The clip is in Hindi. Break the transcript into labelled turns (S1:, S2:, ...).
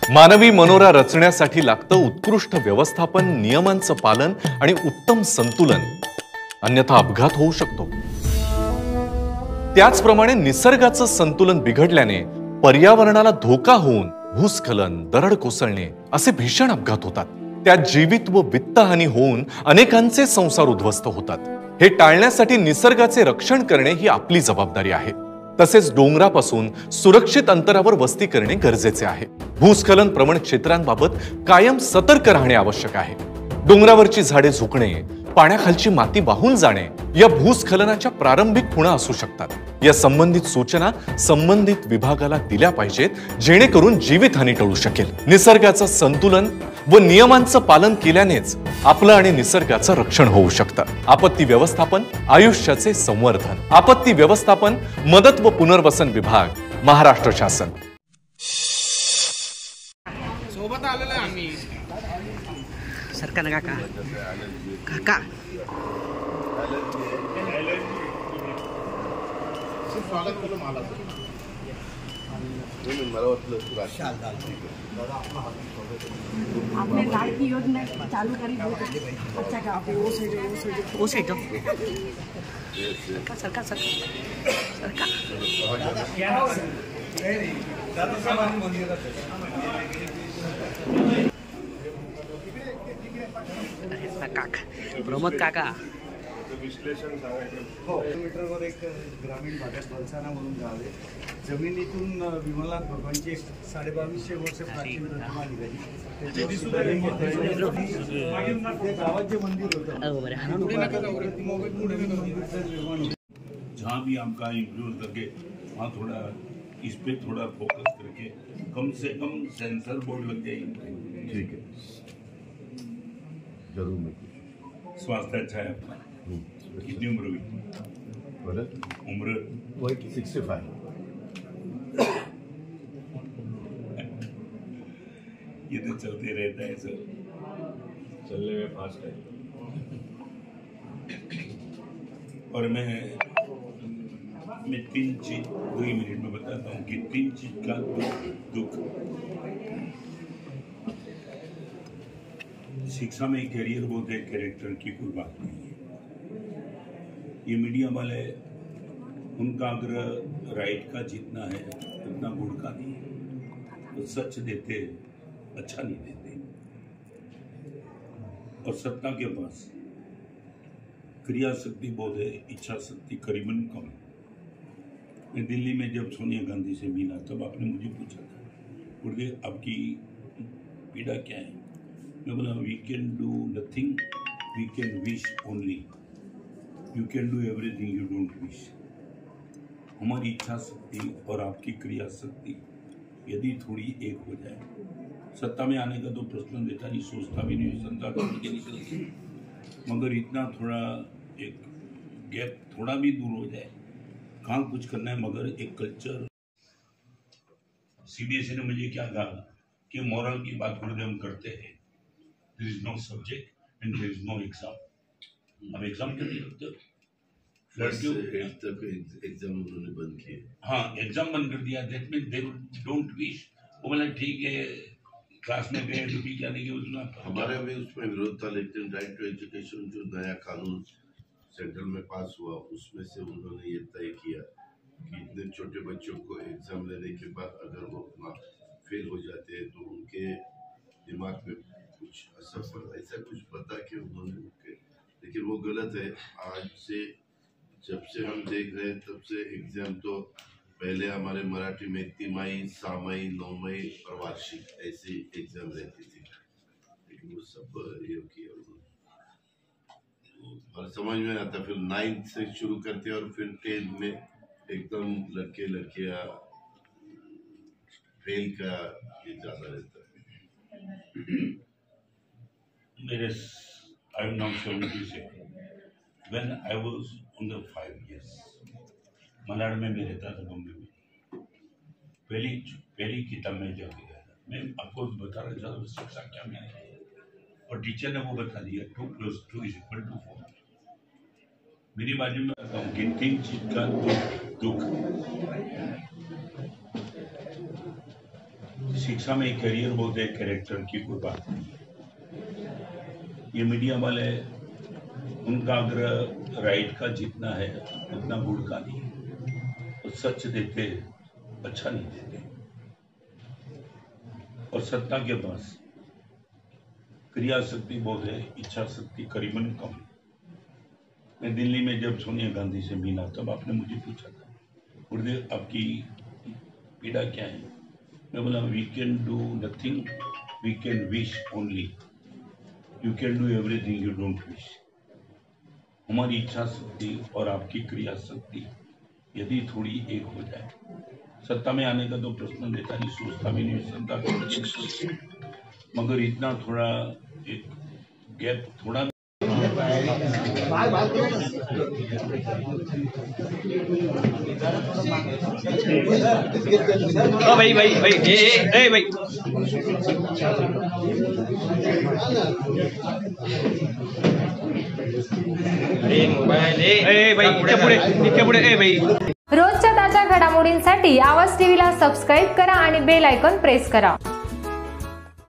S1: मानवी मनोरा रचण्यासाठी लागतं उत्कृष्ट व्यवस्थापन, नियमांचं पालन आणि उत्तम संतुलन, अन्यथा अपघात होऊ शकतो। त्याचप्रमाणे निसर्गाचं संतुलन बिघडल्याने पर्यावरणाला धोका होऊन भूस्खलन, दरड कोसळणे असे भीषण अपघात होतात। त्यात जीवित व वित्तहानी होऊन अनेकांचे संसार उद्ध्वस्त होतात। हे टाळण्यासाठी निसर्गाचे रक्षण करणे ही आपली जबाबदारी आहे। तसेच डोंगरापासून सुरक्षित अंतरावर वस्ती करणे गरजेचे आहे। भूस्खलन प्रवण क्षेत्रांबाबत कायम सतर्क राहणे आवश्यक आहे। डोंगरावरची झाडे झुकणे, पाण्याखालची माती वाहून जाणे या भूस्खलनाच्या प्रारंभिक खुणा असू शकतात। या संबंधित सूचना संबंधित विभागाला दिल्या पाहिजेत, जेणेकरून जीवितहानी टळू शकेल। निसर्गाचं संतुलन व नियमांचं पालन केल्यानेच आपलं आणि निसर्गाचं रक्षण होऊ शकतं। आपत्ती व्यवस्थापन, आयुष्याचे संवर्धन। आपत्ती व्यवस्थापन, मदत व पुनर्वसन विभाग, महाराष्ट्र शासन।
S2: सोबत आलेलो आम्ही
S3: सरकार काका काका
S2: स्वागत केलं मला
S4: आपने लाडकी योजना चालू करी अच्छा का आप
S3: वो साइड सरकार सरकार काका प्रमोद काका
S5: विश्लेषण किलोमीटरवर एक ग्रामीण भागात बलसानावरून गाव आहे। जमिनीतून विमलनाथ भगवानची 2250 वर्ष प्राचीन प्रतिमा निघाली। गावात जे मंदिर होतं
S6: जहाँ भी आपका इम्प्रूव करके वहाँ थोड़ा इस पे थोड़ा फोकस करके कम से कम सेंसर बोर्ड लग जाएगी।
S7: ठीक है, जरूर मैं
S6: स्वास्थ्य अच्छा है आपका? कितनी उम्र हुई? उम्र
S7: वही 65।
S6: ये तो चलते रहता है सर,
S7: चलने में फास्ट है।
S6: और मैं 3 चीज 2 मिनट में बताता हूँ कि 3 चीज का दुख। शिक्षा में करियर बोलते हैं, कैरेक्टर की कोई बात नहीं है। ये मीडिया वाले, उनका आग्रह राइट का जितना है उतना गुड़ का नहीं है। तो सच देते, अच्छा नहीं देते। और सत्ता के पास क्रिया शक्ति बहुत है, इच्छा शक्ति करीबन कम है। मैं दिल्ली में जब सोनिया गांधी से मिला तब आपने मुझे पूछा था, बोले आपकी पीड़ा क्या है? मैं बोला we can do nothing, we can wish only. You can do everything, you don't wish. हमारी इच्छा शक्ति और आपकी क्रिया शक्ति यदि थोड़ी एक हो जाए, सत्ता में आने का तो प्रश्न देता नहीं, सोचता भी नहीं, संता के निकलती, मगर इतना थोड़ा एक गैप थोड़ा भी दूर हो जाए, कहाँ कुछ करना है। मगर एक कल्चर, सीबीएसई ने मुझे क्या कहा कि मॉरल की बात हम करते हैं, there is no subject and there is no exam. अब एग्जाम क्यों नहीं रखते?
S7: एग्जाम उन्होंने बंद किए।
S6: हाँ, एग्जाम बंद कर दिया। That mean they don't wish. वो बोला ठीक है, क्लास में गए तो भी जाने की उतना
S7: हमारे भी उसमें विरोध था, लेकिन राइट टू एजुकेशन जो नया कानून सेंट्रल में पास हुआ, उसमें से उन्होंने ये तय किया कि इतने छोटे बच्चों को एग्जाम लेने के बाद अगर वो फेल हो जाते हैं तो उनके दिमाग में कुछ असर पड़ता, ऐसा कुछ बता के उन्होंने उनके, लेकिन वो गलत है। आज से जब से हम देख रहे हैं तब से एग्जाम तो पहले हमारे मराठी में तिमाही, सामाही, नौमाही और वार्षिक ऐसी एग्जाम रहती थी, लेकिन वो सब ये किया और समझ में आता। फिर 9th से शुरू करते और फिर 10th में एकदम लड़के लड़कियां फेल का ये ज्यादा रहता है।
S6: मेरे I am now 77. When I was on the 5 years, Malad में मैं रहता था, बॉम्बे में। पहली किताब में जब गया था, मैं आपको बता रहा था शिक्षा क्या में है, और टीचर ने वो बता दिया 2 + 2 = 4। मेरी बाजू में बताऊँ कि 3 चीज का दुख। शिक्षा में करियर बोलते हैं कैरेक्टर की कोई बात नहीं। ये मीडिया वाले उनका आग्रह राइट का जितना है उतना गुड़ का नहीं है। और सच देते अच्छा नहीं देते, और सत्ता के पास क्रिया शक्ति बहुत है, इच्छा शक्ति करीबन कम। मैं दिल्ली में जब सोनिया गांधी से मिला तब आपने मुझे पूछा था, गुरुदेव आपकी पीड़ा क्या है? मैं बोला we can do nothing, we can wish only, you can do everything, you don't wish. हमारी इच्छा शक्ति और आपकी क्रिया शक्ति यदि थोड़ी एक हो जाए, सत्ता में आने का तो प्रश्न देता नहीं, सोचता भी नहीं सत्ता को, मगर इतना थोड़ा एक गैप थोड़ा
S3: ओ भाई भाई भाई ए भाई ए भाई इतके पुढे ए भाई।
S8: रोजच्या ताज्या घडामोडींसाठी आवाज टीव्हीला सबस्क्राईब करा आणि बेल आयकॉन प्रेस करा।